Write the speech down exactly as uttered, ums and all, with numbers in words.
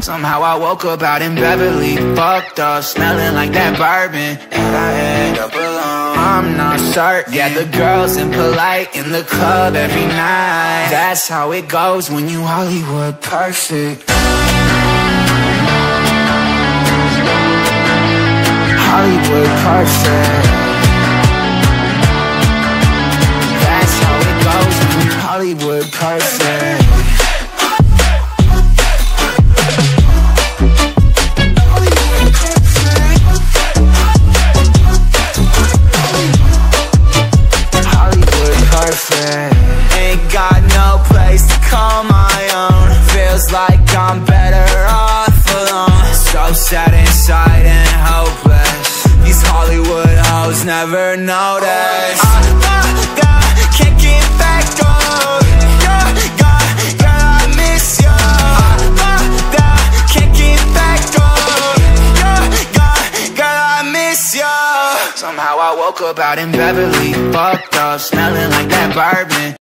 Somehow I woke up out in Beverly, fucked up, smelling like that bourbon, and I end up alone. I'm not certain. Yeah, the girls impolite in the club every night. That's how it goes when you Hollywood perfect. Hollywood perfect. That's how it goes when you Hollywood perfect. Ain't got no place to call my own. Feels like I'm better off alone. So sad inside and hopeless. These Hollywood hoes never notice. uh, uh, uh, Can't get back on. Yeah, yeah, yeah, I miss you. uh, uh, uh, Can't get back on. Yeah, yeah, yeah, I miss you. Somehow I woke up out in Beverly, fucked up, smelling like that bourbon.